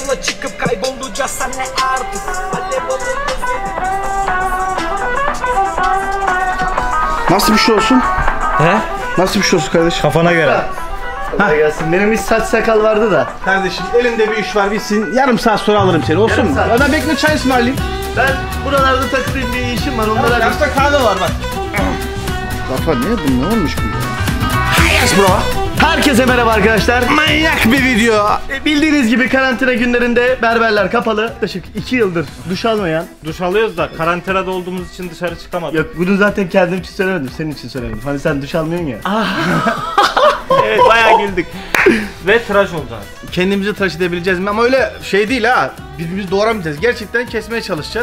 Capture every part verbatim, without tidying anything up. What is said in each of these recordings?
yola çıkıp kaybolacağız senle artık. Alev olur Nasıl bir şey olsun? He? Nasıl bir şey olsun kardeşim? Kafana göre. Ha gelsin. Benim bir saç sakal vardı da. Kardeşim elinde bir iş var bitsin. Yarım saat sonra alırım seni. Olsun mu? Ya ben bekle çay ısmarlayayım. Ben buralarda takılayım bir işim var. Onlara bir... Yasta kahve var bak. Kafa ne bu? Ne olmuş bu ya? Yes bro. Herkese merhaba arkadaşlar. Manyak bir video. E, bildiğiniz gibi karantina günlerinde berberler kapalı. Yaklaşık iki yıldır duş almayan. Duş alıyoruz da karantinada olduğumuz için dışarı çıkamadık. Yok bunu zaten kendim için söylemedim. Senin için söylemedim. Hani sen duş almıyorsun ya. Evet bayağı güldük. Ve tıraş olacağız. Kendimizi tıraş edebileceğiz mi? Ama öyle şey değil ha. Birbirimizi doğramayacağız. Gerçekten kesmeye çalışacağız.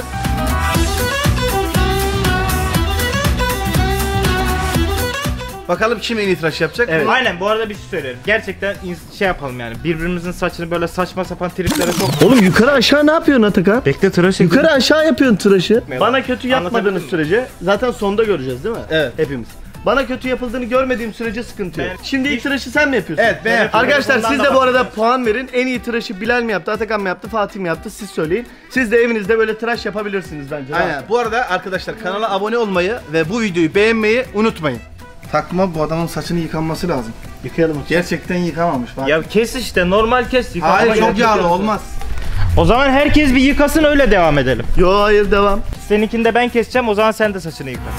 Bakalım kim en iyi tıraş yapacak? Evet. Aynen bu arada bir şey söyleyeyim. Gerçekten şey yapalım yani. Birbirimizin saçını böyle saçma sapan triplere sok. Oğlum yukarı aşağı ne yapıyorsun Atakan? Bekle tıraş. Yukarı aşağı yapıyorsun tıraşı. Bana kötü yapmadığınız Anlatabilir sürece zaten sonda göreceğiz değil mi? Evet. Hepimiz. Bana kötü yapıldığını görmediğim sürece sıkıntı yok. Ben- Şimdi ilk tıraşı sen mi yapıyorsun? Evet, ben yapıyorum. Arkadaşlar Ondan siz da de bu arada bahsedeceğiz. puan verin. En iyi tıraşı Bilal mi yaptı, Atakan mı yaptı, Fatih mi yaptı? Siz söyleyin. Siz de evinizde böyle tıraş yapabilirsiniz bence. Aynen. Bu arada arkadaşlar kanala abone olmayı ve bu videoyu beğenmeyi unutmayın. Takma bu adamın saçını yıkanması lazım. Yıkayalım. Gerçekten yıkamamış. Bak. Ya kes işte normal kes. Yıkama Hayır çok gerek yağlı yok. olmaz. O zaman herkes bir yıkasın öyle devam edelim. Yo hayır devam. Seninkini de ben keseceğim o zaman sen de saçını yıka.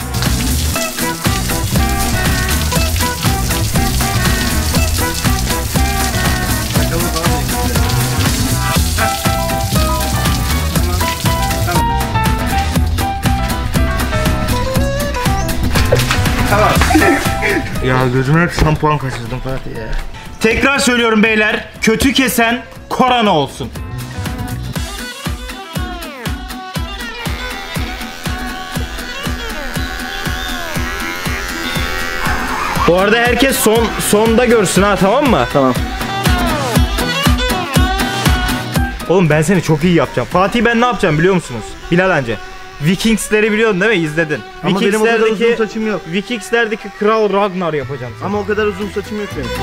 Tamam. Ya gözüme hep şampuan kaçırdım Fatih ya. Tekrar söylüyorum beyler, kötü kesen korona olsun. Bu arada herkes son sonda görsün ha, tamam mı? Tamam. Oğlum ben seni çok iyi yapacağım. Fatih ben ne yapacağım biliyor musunuz? Bilal anca. Vikingsleri biliyorsun değil mi? İzledin. Ama benim o kadar uzun saçım yok. Vikingslerdeki Kral Ragnar yapacağım sana. Ama o kadar uzun saçım yok benim.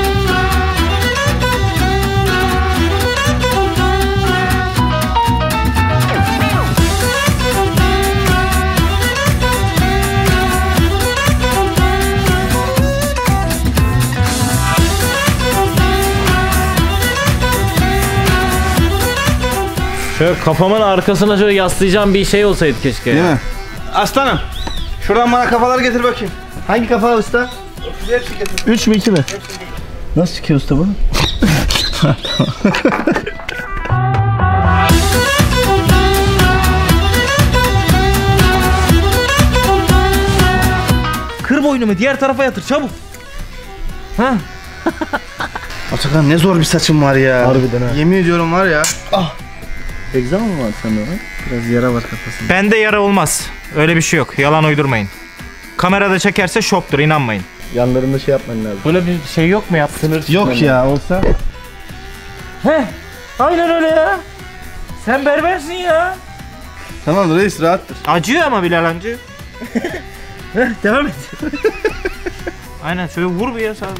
Şöyle kafamın arkasına şöyle yaslayacağım bir şey olsaydı keşke. Değil mi? Aslanım. Şuradan bana kafaları getir bakayım. Hangi kafa usta? Üç mü iki mi? Nasıl çıkıyor usta bu? Kır boynumu diğer tarafa yatır çabuk. Ha? Atakan ne zor bir saçım var ya. Harbiden ha. Yemin ediyorum var ya. Ah. Egzama mı var sende lan? Biraz yara var kafasında. Bende yara olmaz. Öyle bir şey yok. Yalan uydurmayın. Kamerada çekerse şoktur, inanmayın. Yanlarında şey yapman lazım. Böyle bir şey yok mu ya? Sınır Yok ya olsa. Heh. Aynen öyle ya. Sen berbersin ya. Tamam reis rahattır. Acıyor ama Bilal amca. Devam et. Aynen şöyle vur bir ya sağ ol.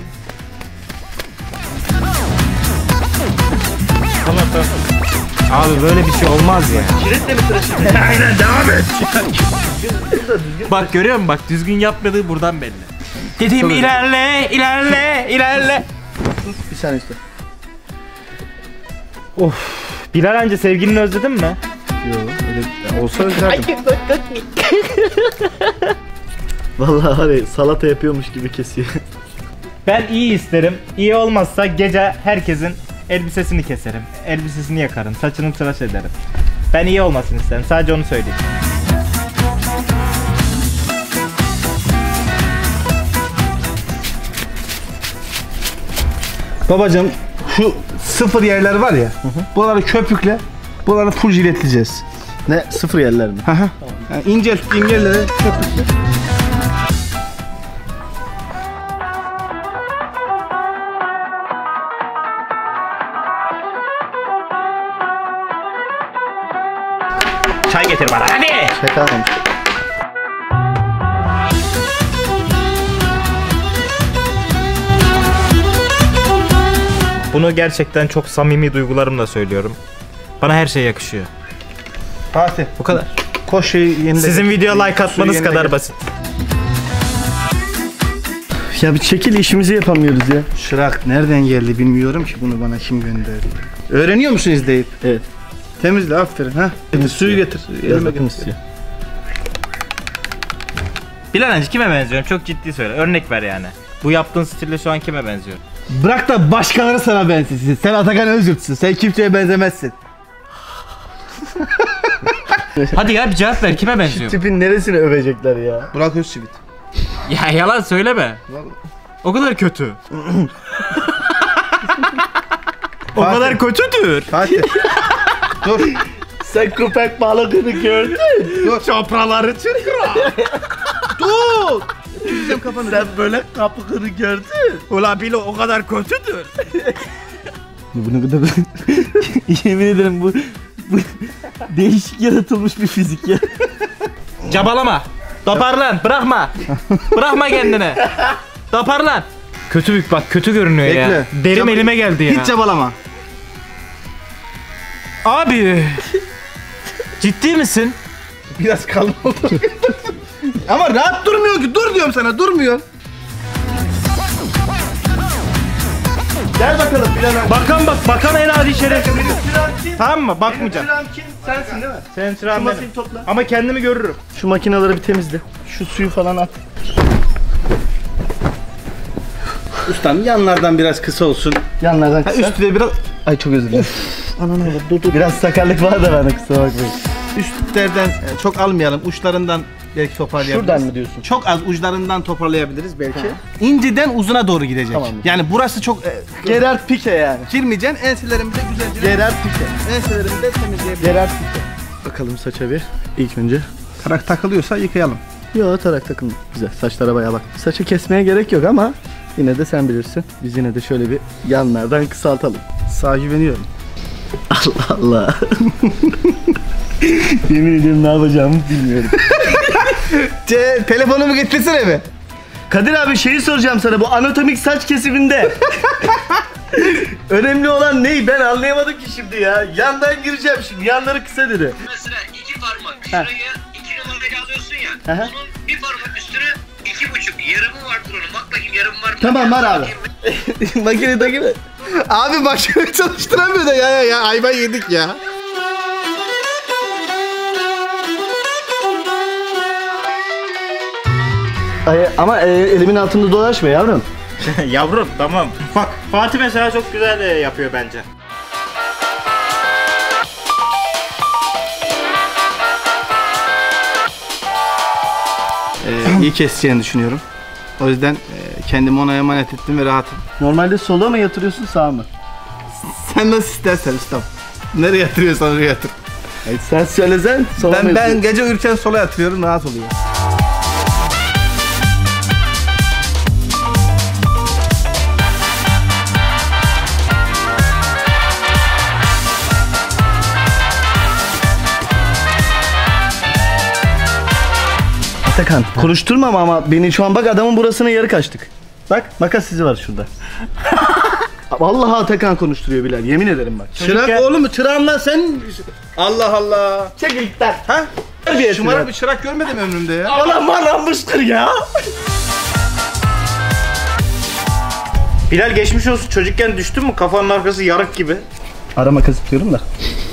Tamam tamam. Abi böyle bir şey olmaz ya. Kiretle mi tıraş ediyorsun? Aynen devam et. Bak görüyor musun? Bak düzgün yapmadığı buradan belli. Dedim ilerle, ilerle, ilerle. Bir saniye usta. Of. Bilal anca sevgilini özledin mi? Yok öyle olsa özlerdim. Vallahi var ya salata yapıyormuş gibi kesiyor. Ben iyi isterim. İyi olmazsa gece herkesin elbisesini keserim. Elbisesini yakarım. Saçını tıraş ederim. Ben iyi olmasını isterim. Sadece onu söyleyeyim. Babacım şu sıfır yerler var ya. Hı hı. Buraları köpükle. Buraları full jiletleyeceğiz. Ne sıfır yerler mi? Hı hı. Yani incelttiğim yerleri köpükle. Çay getir bana hadi. Çay kalmamış. Bunu gerçekten çok samimi duygularımla söylüyorum. Bana her şey yakışıyor. Fatih. Bu kadar. Koş şeyi yenile. Sizin video like atmanız kadar basit. Ya bir çekil, işimizi yapamıyoruz ya. Şırak nereden geldi bilmiyorum ki, bunu bana kim gönderdi. Öğreniyor musun izleyip? Evet. Temizle, aferin ha. Getir, suyu getir. Biraz Elime bakım getir. istiyor. Bilal Hancı kime benziyorum? Çok ciddi söyle. Örnek ver yani. Bu yaptığın stille şu an kime benziyor? Bırak da başkaları sana benzesin. Sen Atakan Özgürt'sün. Sen kimseye benzemezsin. Hadi ya bir cevap ver. Kime benziyor? Tipin neresini övecekler ya? Burak Özçivit. Ya yalan söyleme. O kadar kötü. O Fatih. kadar kötüdür. Fatih. Dur. Sen köpek balığını gördün. Dur. Çopraları çıkra. Dur. Düşeceğim kafanı. Sen böyle kapıkını gördün. Ulan Bilo o kadar kötüdür. Bu ne kadar... Yemin ederim bu, bu değişik yaratılmış bir fizik ya. Cabalama. Toparlan. Bırakma. Bırakma kendini. Toparlan. Kötü büyük bak, kötü görünüyor Bekle. ya. Derim Cab- elime geldi ya. Hiç çabalama. Abi. Ciddi misin? Biraz kalın oldu. Ama rahat durmuyor ki. Dur diyorum sana, durmuyor. Gel bakalım Bilal. Bakan bak, bakan en adi şerefsiz. Tamam mı? Bakmayacağım. Sıram kim? Sensin değil mi? Senin Şu sıran masayı benim. topla. Ama kendimi görürüm. Şu makinaları bir temizle. Şu suyu falan at. Ustam yanlardan biraz kısa olsun. Yanlardan Ha, kısa. üstü de biraz... Ay çok özür dilerim. Ananı avradım. Dur dur. Biraz sakarlık var da bana, kusura bakmayın. Üstlerden e, çok almayalım. Uçlarından belki toparlayabiliriz. Şuradan mı diyorsun? Çok az uçlarından toparlayabiliriz belki. İnciden uzuna doğru gidecek. Tamam. Yani burası çok e, Gerard Pike yani. girmeyeceksin. Enselerimizi güzelce Gerard Pike. enselerimizi de temizleyebiliriz. Gerard Pike. Bakalım saça bir. İlk önce. Tarak takılıyorsa yıkayalım. Yo, tarak takım. Güzel. Saçlara bayağı bak. Saçı kesmeye gerek yok ama yine de sen bilirsin. Biz yine de şöyle bir yanlardan kısaltalım. Sağa güveniyorum. Allah Allah. Yemin ediyorum ne yapacağımı bilmiyorum. Te telefonumu getirsene be. Kadir abi, şeyi soracağım sana, bu anatomik saç kesiminde. Önemli olan ne? Ben anlayamadım ki şimdi ya. Yandan gireceğim şimdi. Yanları kısa dedi. Mesela iki parmak şuraya iki numarayı alıyorsun ya. Aha. Onun bir parmak üstüne iki buçuk yarımı vardır onun. Bak bakayım yarım var mı? Tamam, var abi. Makinede gibi. Abi makineyi çalıştıramıyor da ya ya ya. Ayva yedik ya. Ay, ama e, elimin altında dolaşma yavrum. Yavrum tamam. Bak Fatih mesela çok güzel e, yapıyor bence. Ee, iyi keseceğini düşünüyorum. O yüzden e, kendimi ona emanet ettim ve rahatım. Normalde sola mı yatırıyorsun, sağa mı? Sen nasıl istersen ustam. Nereye yatırıyorsan oraya yatır. Ay, sen söylesen sola mı Ben, ben yatırıyorsun? gece uyurken sola yatırıyorum, rahat oluyor. Atakan, konuşturma ama, ama beni şu an bak, adamın burasına yarı kaçtık. Bak, makas izi var şurada. Vallahi Atakan konuşturuyor Bilal, yemin ederim bak. Çırak oğlum, çırağımla sen... Allah Allah. Çek ilkten. Ha? Terbiyesiz Şımarık ya. bir çırak görmedim ömrümde ya. Yalan maranmıştır ya. Bilal geçmiş olsun, çocukken düştün mü? Kafanın arkası yarık gibi. Ara makas istiyorum da.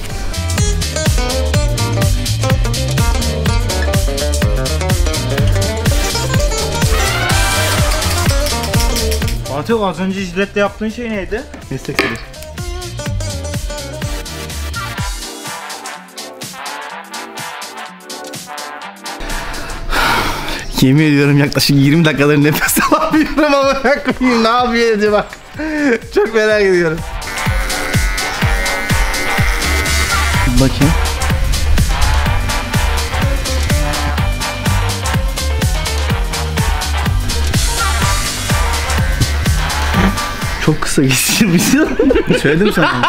Fatih az önce jiletle yaptığın şey neydi? Meslek sırrı. Yemin ediyorum yaklaşık yirmi dakikadır nefes alamıyorum ama ne yapıyor acaba? Çok merak ediyorum. Bakayım. Çok kısa geçirmiş. Söyledim sana.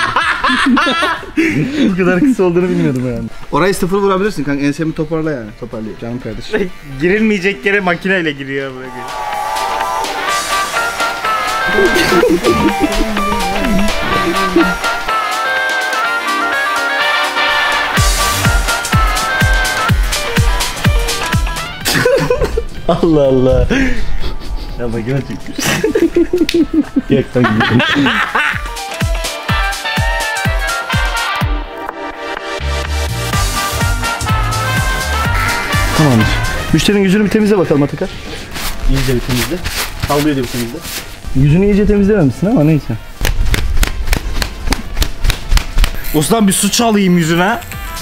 Bu kadar kısa olduğunu bilmiyordum yani. Orayı sıfır vurabilirsin kanka. Ensemi toparla yani. Toparlayayım canım kardeşim. Girilmeyecek yere makineyle giriyor böyle. Allah Allah. Ya makine çıkmış. Yok sen gidiyorsun. Tamamdır. Müşterinin yüzünü bir temizle bakalım Atakan. İyice bir temizle. Havluyu da bir temizle. Yüzünü iyice temizlememişsin ama neyse. Ustam bir su çalayım yüzüne.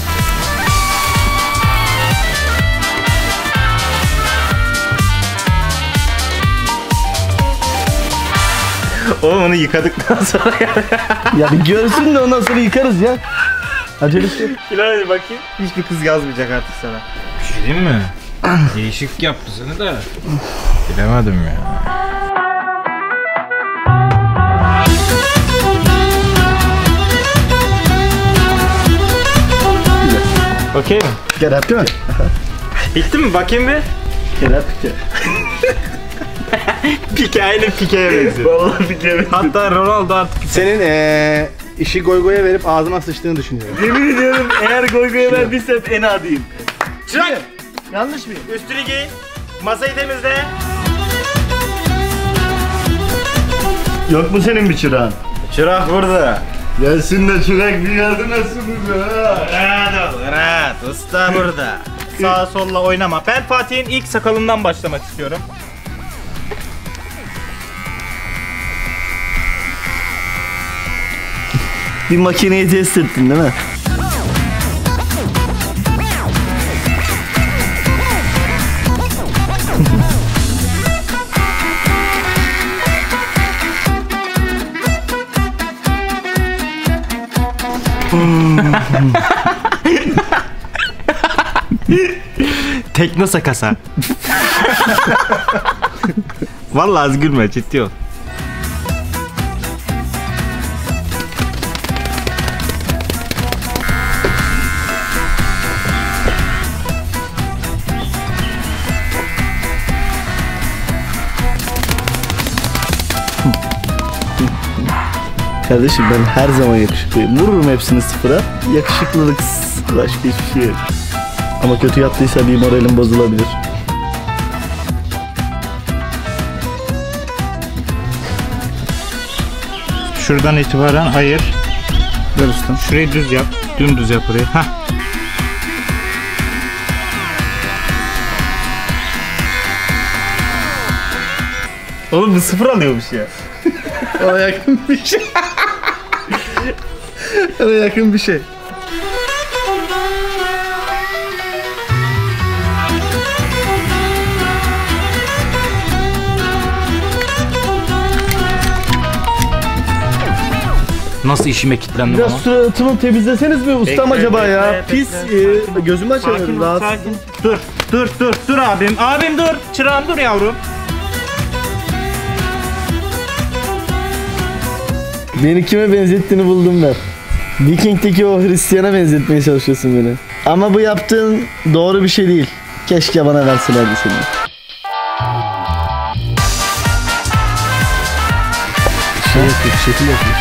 Oğlum onu yıkadıktan sonra Ya bir görsün de ondan sonra yıkarız ya. Acelesi yok. Bilal bakayım. Hiçbir kız yazmayacak artık sana. Bir şey diyeyim mi? Değişik yaptı seni de. Bilemedim ya. Okey mi? Gerap değil mi? Bitti mi? Bakayım bir. Gerap bitti. Pike aynı Pike'ye benziyor. Vallahi Pike'ye Hatta Ronaldo artık. Senin ee, işi goygoya verip ağzıma sıçtığını düşünüyorum. Yemin ediyorum eğer goygoya verdiysem en adiyim. Çırak! Yanlış mıyım? Üstünü giy. Masayı temizle. Yok mu senin bir çırağın? Çırak burada. Gelsin de çırak bir yardım etsin bize ha. Rahat ol, rahat. Usta burada. Sağa solla oynama. Ben Fatih'in ilk sakalından başlamak istiyorum. Bir makineyi test ettin değil mi? Tekno sakasa. Vallahi az gülme, ciddi ol. Kardeşim ben her zaman yakışıklıyım. Vururum hepsini sıfıra. Yakışıklılık başka hiçbir şey yok. Ama kötü yaptıysa bir moralim bozulabilir. Şuradan itibaren ayır. Ver ustam. Şurayı düz yap. Dümdüz yap orayı. Hah. Oğlum bu sıfır alıyormuş ya. Ona yakın bir şey. Ona yakın bir şey. Nasıl işime kilitlendim Biraz ama? suratımı temizleseniz mi ustam Bekle, acaba bekle, ya? bekle, Pis. bekle, e, sakin ol. gözümü Sakin açamıyorum. ol, Rahatsız. sakin. Dur, dur, dur, dur abim. Abim dur. Çırağım dur yavrum. Beni kime benzettiğini buldum ben. Viking'deki o Hristiyan'a benzetmeye çalışıyorsun beni. Ama bu yaptığın doğru bir şey değil. Keşke bana verselerdi seni. Şey yapıyor, şekil yapıyor.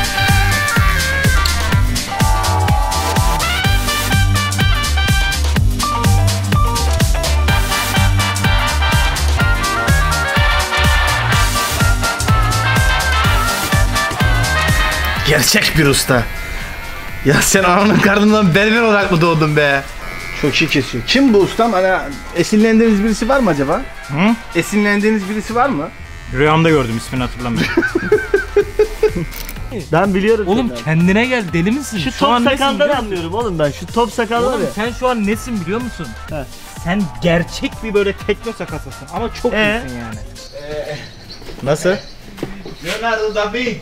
Gerçek bir usta. Ya sen ananın karnından berber olarak mı doğdun be? Çok iyi kesiyor. Kim bu ustam? Hani esinlendiğiniz birisi var mı acaba? Hı? Esinlendiğiniz birisi var mı? Rüyamda gördüm, ismini hatırlamıyorum. Ben biliyorum. Oğlum seni. kendine gel, deli misin? Şu Şu top an nesin sakaldan biliyor musun? anlıyorum oğlum ben. Şu top sakal var Oğlum ya. sen şu an nesin biliyor musun? Sen gerçek bir böyle tekno sakasısın ama çok Ee? iyisin yani. Nasıl? Leonardo da Vinci.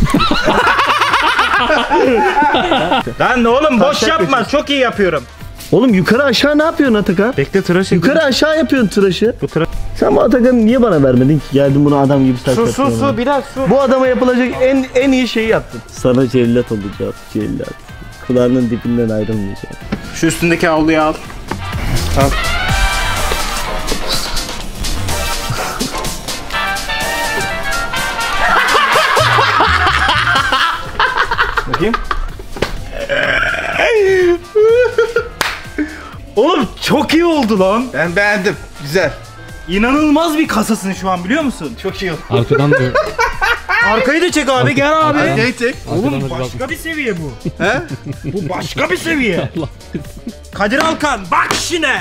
Lan oğlum boş Taşak yapma, geçiyorsun. çok iyi yapıyorum. Oğlum yukarı aşağı ne yapıyorsun Atakan? Bekle tıraş Yukarı aşağı yapıyorsun tıraşı. Bu tıraş. Sen bu Atakan'ı niye bana vermedin ki? Geldin bunu adam gibi saç Su su yapıyorsun su bana. biraz su. Bu adama yapılacak en en iyi şeyi yaptın. Sana cellat olacağız, cellat. Kulağının dibinden ayrılmayacak. Şu üstündeki havluyu al. Al. Bakayım. Oğlum çok iyi oldu lan. Ben beğendim. Güzel. İnanılmaz bir kasasın şu an biliyor musun? Çok iyi oldu. Arkadan diyor. Arkayı da çek abi gel abi. Neyi çek? Oğlum başka bir seviye bu. He? Bu başka bir seviye. Kadir Alkan bak işine.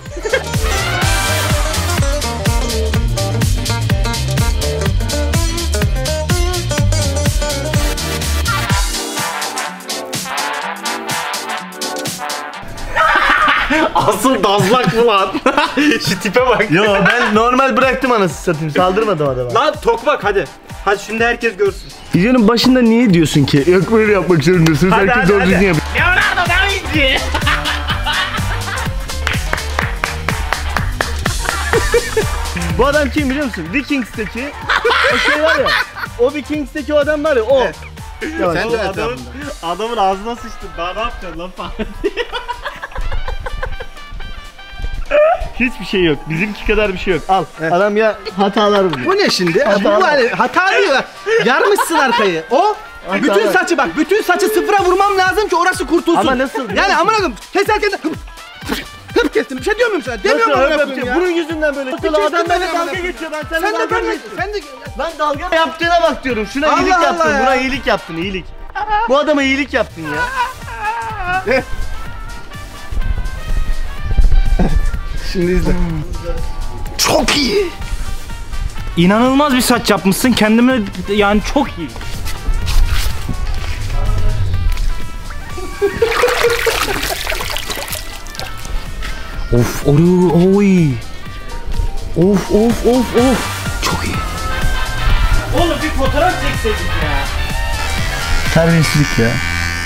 Asıl dazlak bu lan. Şu tipe bak. Yo ben normal bıraktım anasını satayım. Saldırmadım adama. Lan tokmak hadi. Hadi şimdi herkes görsün. Videonun başında niye diyorsun ki? Yok böyle yapmak zorundasın. Hadi, Herkes hadi, doğru hadi. düzgün yap. Leonardo da Vinci. Bu adam kim biliyor musun? Vikings'teki o şey var ya. O Vikings'teki o adam var ya o. Yavaş, Sen o de adamın, Adamın ağzına sıçtın. Daha ne yapacaksın lan falan. hiçbir şey yok. Bizimki kadar bir şey yok. Al. Adam ya hatalar buluyor. Bu ne şimdi? Hata bu var. hani hata diyor. Yarmışsın arkayı. O Hata bütün var. saçı bak. Bütün saçı sıfıra vurmam lazım ki orası kurtulsun. Ama nasıl? Yani amına koyayım. Keserken de hıp, hıp kestim. Bir şey diyor muyum sana? Demiyorum amına koyayım ya. Bunun yüzünden böyle. kez Adam dedim benimle amına dalga koyayım. geçiyor. Ben Sen seninle de dalga ben de geçiyorum. sen de Ben dalga yaptığına bak diyorum. Şuna Allah iyilik Allah yaptın. ya. Buna iyilik yaptın. iyilik. Bu adama iyilik yaptın ya. Şimdi izle. Çok iyi. İnanılmaz bir saç yapmışsın. Kendime yani çok iyi. Of oru oy. Of of of of. Çok iyi. Oğlum bir fotoğraf çekseydik ya. Terbiyesizlik ya.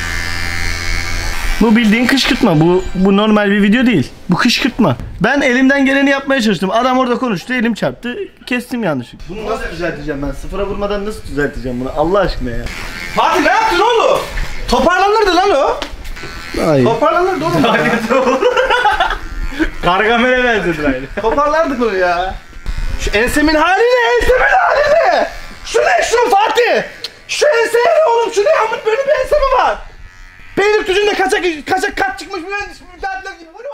Bu bildiğin kışkırtma. Bu bu normal bir video değil. Bu kışkırtma. Ben elimden geleni yapmaya çalıştım. Adam orada konuştu, elim çarptı. Kestim yanlışlıkla. Bunu nasıl düzelteceğim ben? Sıfıra vurmadan nasıl düzelteceğim bunu? Allah aşkına ya. Fatih ne yaptın oğlum? Toparlanırdı lan o. Hayır. Toparlanırdı oğlum. Gargamel'e benzedin aynı. Toparlardık onu ya. Şu ensemin hali ne? Ensemin hali ne? Şu ne şu Fatih? Şu ense ne oğlum? Şu ne amın böyle bir ense mi var? Beylikdüzü'nde kaçak kaçak kat çıkmış mühendis müteahhitler gibi. Bu ne